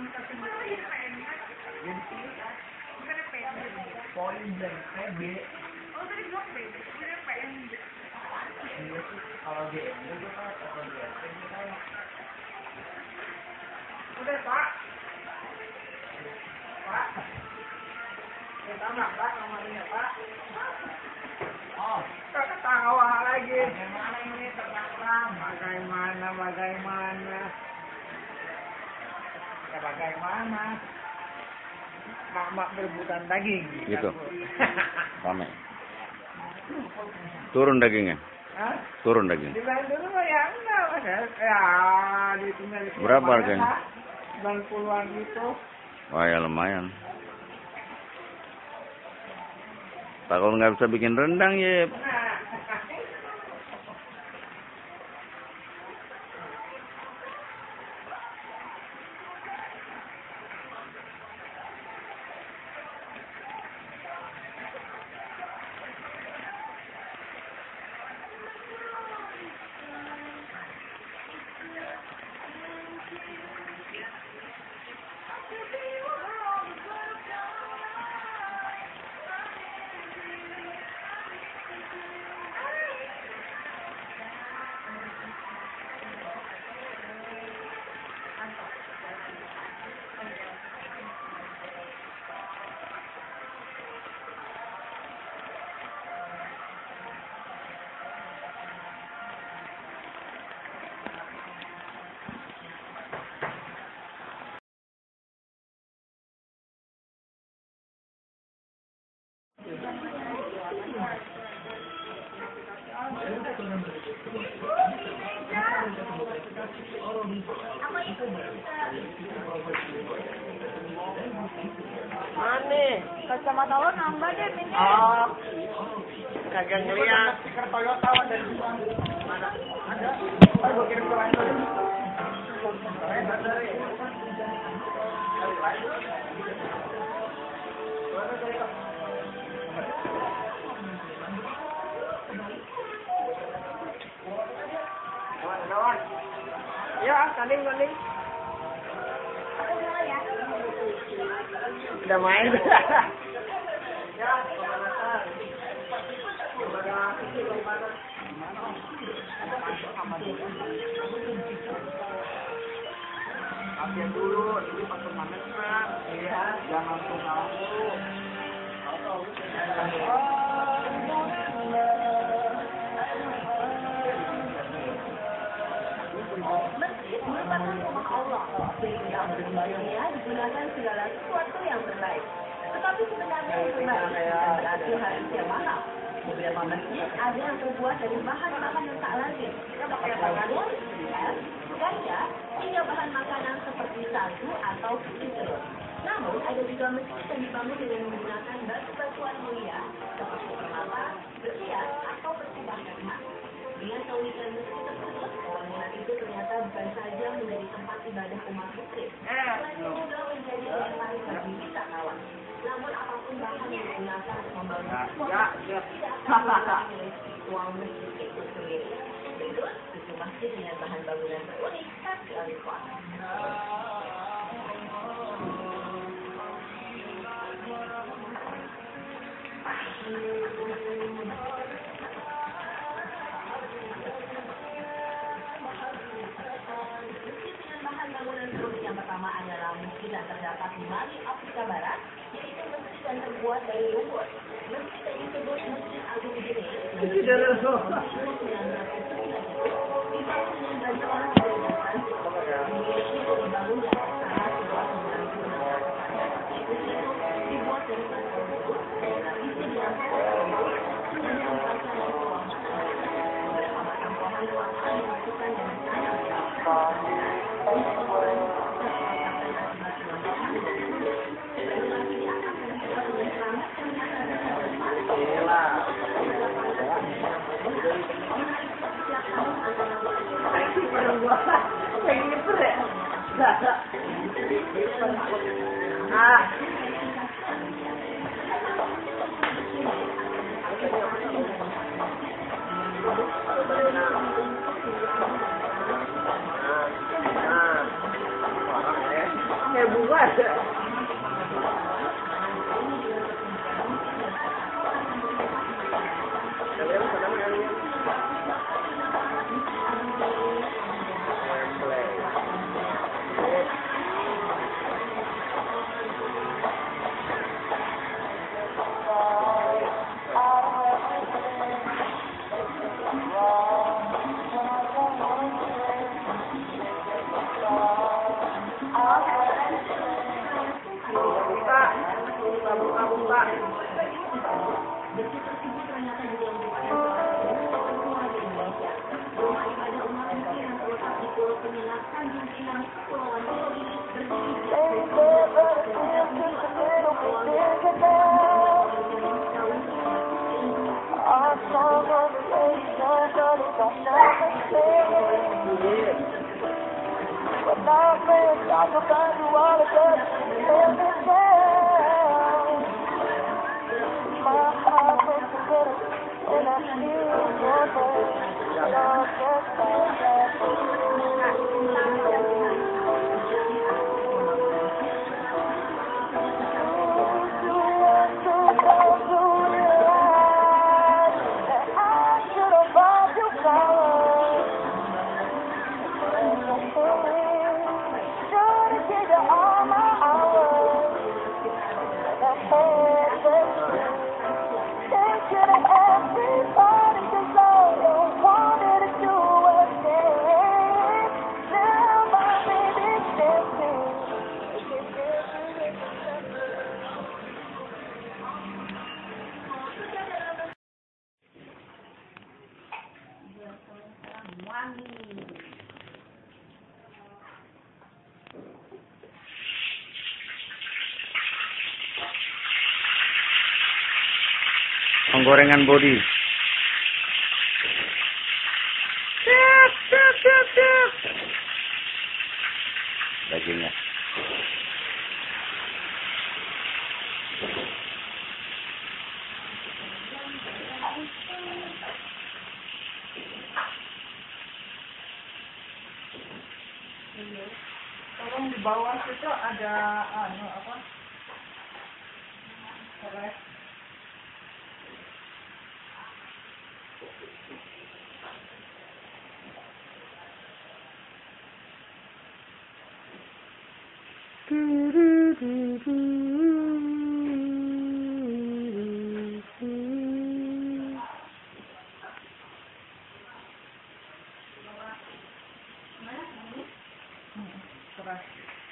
Poin dan PB. Oh, tadi blok B. Ini PNB. Kalau GMB itu kan atau GMB itu kan. Udah, Pak. Pak. Pertama, Pak, nomornya, Pak. Oh, Ketawa lagi. bagaimana ini terang? Bagaimana? Ya bagaimana? Mak-mak berebutan daging. Gitu. Rame. Turun dagingnya. Hah? Turun daging. Dibayar dulu mah ya enggak, Mas. Ya, ditinggal di Berapa mana, harganya? Pak? 90-an gitu. Wah ya lumayan. Takut nggak bisa bikin rendang ya. Nah, Mana? Kacamata lo nambah deh, Min. oh. Kagak ngeliat stiker Toyota dari mana? Ada. Oh, gua kirim ke lain dulu. Ya, tanding. Udah main. Ya, pemanasan. Latihan dulu, jadi pas pemanasan. Iya, jangan langsung kalah dulu. Masjid merupakan rumah Allah, sehingga untuk membangunnya digunakan segala sesuatu yang terbaik. Tetapi sebenarnya yang terbaik bukan berarti harus yang mahal. Beberapa masjid ada yang terbuat dari bahan-bahan yang tak lazim, seperti telur, es, ganja, hingga bahan makanan seperti sagu atau kucing telur. Namun ada juga masjid yang dibangun dengan menggunakan batu-batuan mulia seperti permata, berlian, atau persibahan emas. Dengan keunikan masjid tersebut, bangunan itu ternyata bukan saja menjadi tempat ibadah umat muslim, selain juga menjadi daya tarik bagi wisatawan. Namun apapun bahan yang digunakan untuk membangun sebuah masjid tidak akan mengurangi nilai spiritual masjid itu sendiri. Berikut itu masjid dengan bahan bangunan terunik tapi alifat. Yang pertama adalah masjid yang terdapat di Mali, Afrika Barat, yaitu masjid yang terbuat dari lumpur. Masjid yang disebut Masjid Agung Gine, dibangun dengan bantuan dari Francis. Masjid itu dibangun di atas tanah seluas 9.600 meter. Dibuat dari batu lumpur dan isi dengan beberapa batang pohon kelapa dimasukkan dengan tanah kayak bunga. Buka. Penggorengan body. Siap. Dagingnya. Tolong di bawah situ ada apa? Korek. Keras.